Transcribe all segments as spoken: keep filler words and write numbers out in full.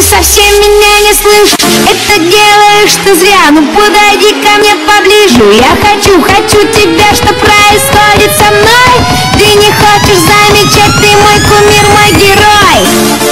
совсем меня не слышишь. Это делаешь ты зря, ну подойди ко мне поближе. Я хочу, хочу тебя, что происходит со мной. Ты не хочешь замечать, ты мой кумир, мой герой.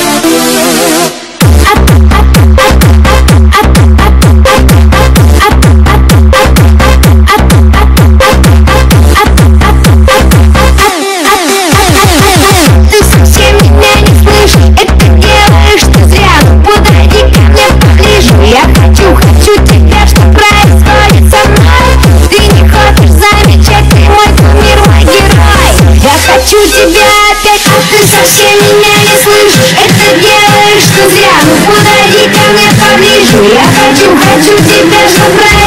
Ты совсем меня не слышишь, это делаешь ты зря, ну подойди ко мне поближе. Я хочу, хочу тебя, что происходит со мной. Ты не хочешь замечать, ты мой кумир, мой герой. Я хочу тебя опять, а ты совсем меня не слышишь. Это делаешь ты зря, ну подойди ко мне поближе. Я хочу, хочу тебя, что происходит.